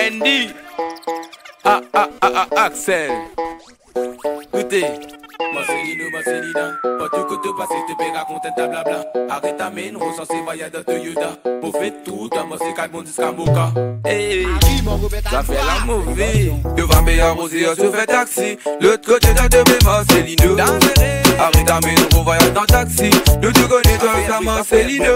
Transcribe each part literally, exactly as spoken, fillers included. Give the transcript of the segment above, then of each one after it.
Candy. Ah, ah, ah, ah, Axel. Écoutez. Marcelino, Marcelina, pas tout que te passer, te paie raconter ta blabla. Arrête ta main, recensé voyage de Toyota. Pour faire tout, ta moi c'est quatre bons Moka. Hey, ça fait la mauvaise. Devant mes arrosés, on se fait taxi. L'autre côté de deux Marcelino. Arrête ta main, on voyage dans taxi. Nous te connais, toi, ça Marcelino.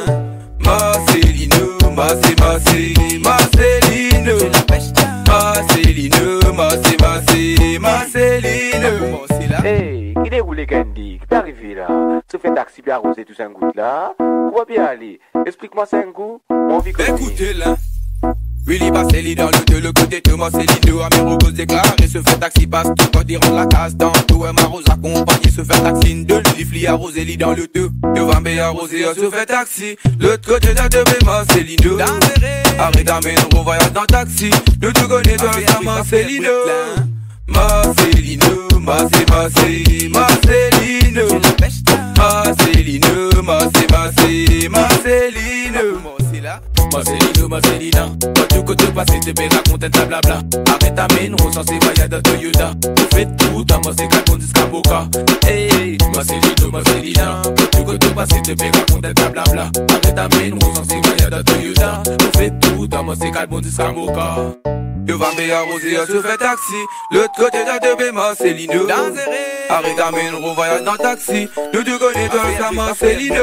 Marcelino, Marcel, Marcel, Marcelino. Marcelino, Marcel, Marcel, Marcelino. Hey, qui déroule Candy? Qui est arrivé là? Tu fais taxi puis arroser tout ça un goutte là? Où va bien aller? Explique-moi ça un coup. On vit comme écoutez là. Willy Marcelli dans le deux, le côté de Marcelino. Amirogos déclaré, se fait taxi passe tout quand il rentre la case dans tout. Un Maros accompagné, se fait taxi de l'ifli à Rosélie dans le deux. Devant B arrosé, se fait taxi. L'autre côté de deux, Marcelino. Arrête ta main, on voyage dans taxi. Nous te connais, toi, ça Marcelino. Marcelino, Marcel, Marcel, Marcelino. Marcelino, Marcel, Marcel, Marcelino. Marcelino, Marcelina, pas tout que te passer, te paie raconter ta blabla. Arrête ta main, recensé voyage de Toyota. Pour faire tout, ta moi c'est quatre bons Moka. Hey, Marcelino, Marcelina, pas tout que te passer, te paie raconter ta blabla. Arrête ta main, recensé voyage de Toyota. Pour faire tout, ta moi c'est quatre bons Moka. Devant B arrosé, on se fait taxi. L'autre côté de deux, Marcelino. Arrête ta main, on voyage dans taxi. Nous te connais, toi, ça Marcelino.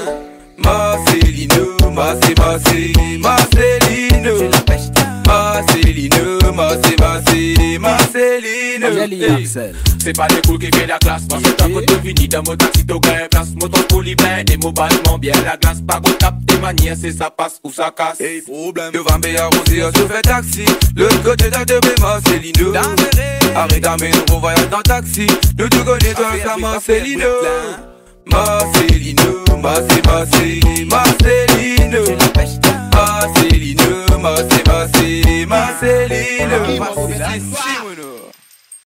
Marcelino, Marcel, Marcel, Marcelino. Marcelino, Marcel, Marcel, Marcelino. C'est pas les coups qui fait la classe. Parce que t'as côté fini dans mon taxi, t'as gagné place. Moton poli plein, des mots bâtiments bien la glace. Pas qu'on tape tes manières, c'est ça passe ou ça casse. Hey, problème. Devant B arrosé, on se fait taxi. L'autre côté de deux, Marcelino. Arrête ta main, on voyage dans taxi. Nous te connais, toi, ça Marcelino. Marcelino, Marcel, Marcel, Marcelino. Marcelino, Marcel, Marcel, Marcelino.